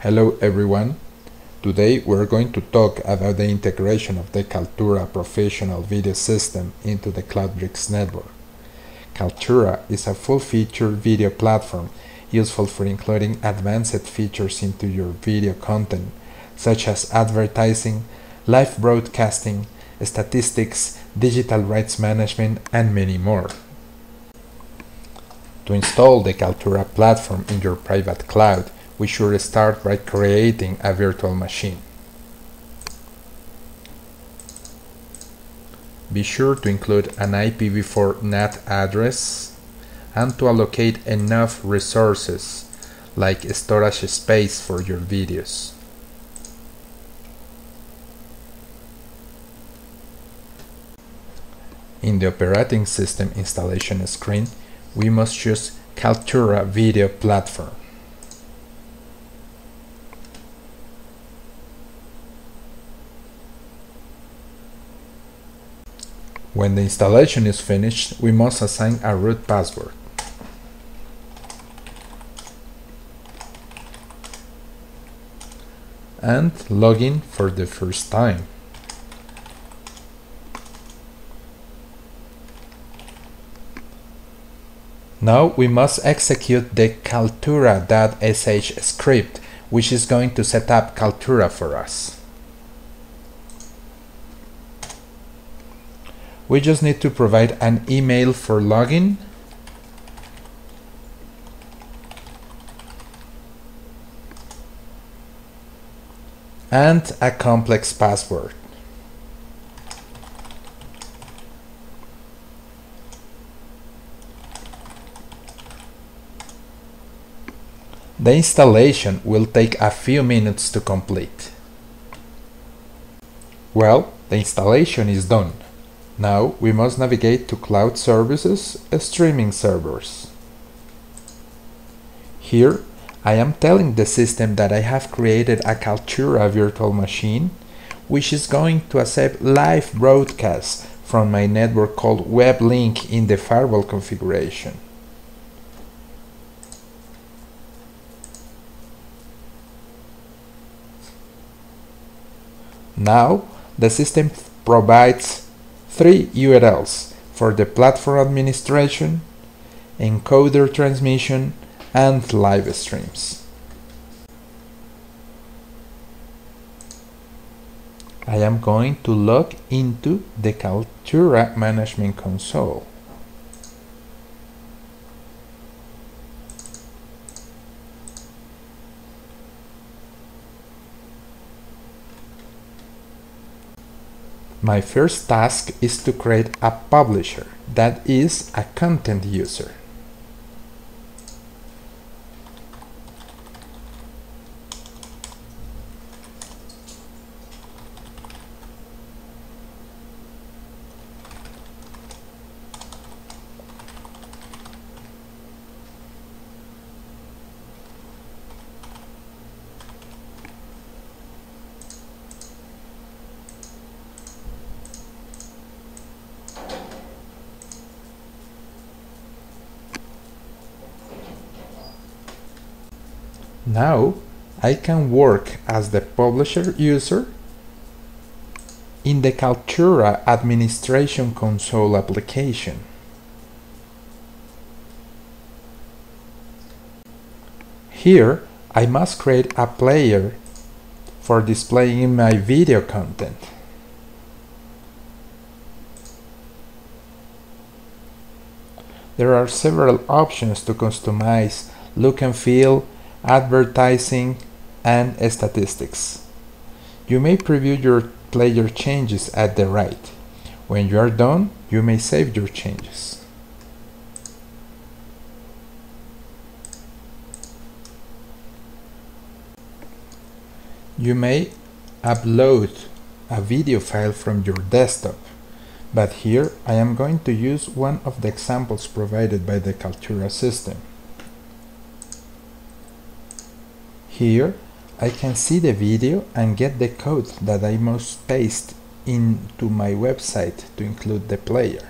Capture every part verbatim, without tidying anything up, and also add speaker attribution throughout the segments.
Speaker 1: Hello everyone. Today we're going to talk about the integration of the Kaltura Professional Video System into the Cloud-Bricks network. Kaltura is a full-featured video platform useful for including advanced features into your video content, such as advertising, live broadcasting, statistics, digital rights management, and many more. To install the Kaltura platform in your private cloud, we should start by creating a virtual machine. Be sure to include an I P v four N A T address and to allocate enough resources like storage space for your videos. In the operating system installation screen, we must choose Kaltura Video Platform. When the installation is finished, we must assign a root password. And log in for the first time. Now we must execute the Kaltura dot S H script, which is going to set up Kaltura for us. We just need to provide an email for login and a complex password. The installation will take a few minutes to complete. Well, the installation is done. Now we must navigate to Cloud Services, Streaming Servers. Here I am telling the system that I have created a Kaltura virtual machine which is going to accept live broadcasts from my network called WebLink in the firewall configuration. Now the system provides three U R Ls for the platform administration, encoder transmission, and live streams. I am going to log into the Kaltura Management Console. My first task is to create a publisher, that is, a content user. Now I can work as the publisher user in the Kaltura Administration Console application. Here I must create a player for displaying my video content. There are several options to customize look and feel, advertising, and statistics. You may preview your player changes at the right. When you are done, you may save your changes. You may upload a video file from your desktop, but here I am going to use one of the examples provided by the Kaltura system. Here I can see the video and get the code that I must paste into my website to include the player.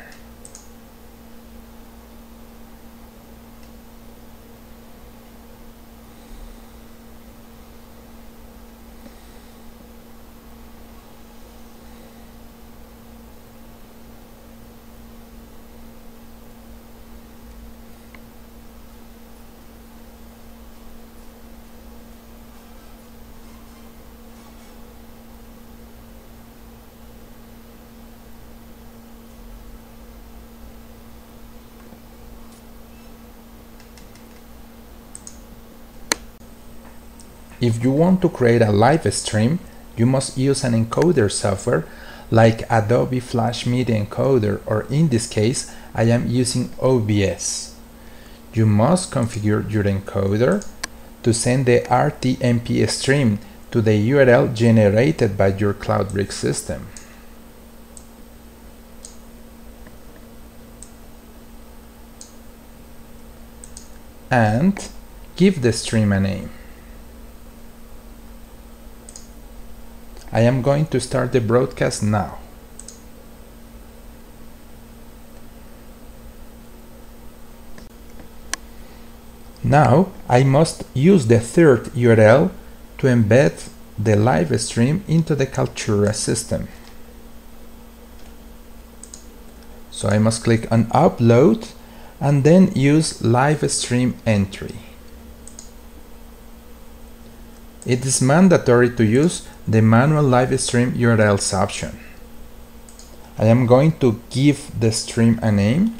Speaker 1: If you want to create a live stream, you must use an encoder software like Adobe Flash Media Encoder, or in this case, I am using O B S. You must configure your encoder to send the R T M P stream to the U R L generated by your Cloud-Bricks system. And give the stream a name. I am going to start the broadcast now. Now I must use the third U R L to embed the live stream into the Kaltura system. So I must click on Upload and then use Live Stream Entry. It is mandatory to use the Manual Live Stream U R Ls option. I am going to give the stream a name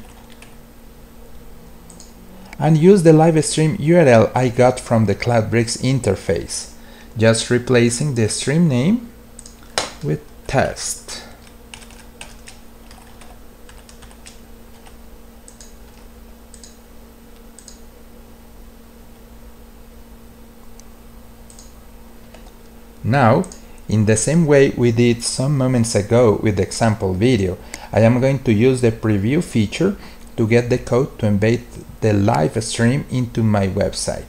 Speaker 1: and use the live stream U R L I got from the Cloud-Bricks interface, just replacing the stream name with test. Now, in the same way we did some moments ago with the example video, I am going to use the preview feature to get the code to embed the live stream into my website.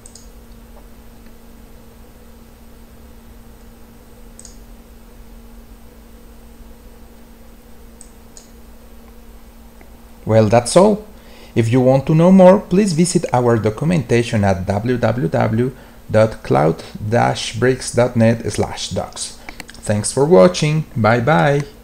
Speaker 1: Well, that's all. If you want to know more, please visit our documentation at w w w dot cloud dash bricks dot net slash docs. Thanks for watching. Bye bye.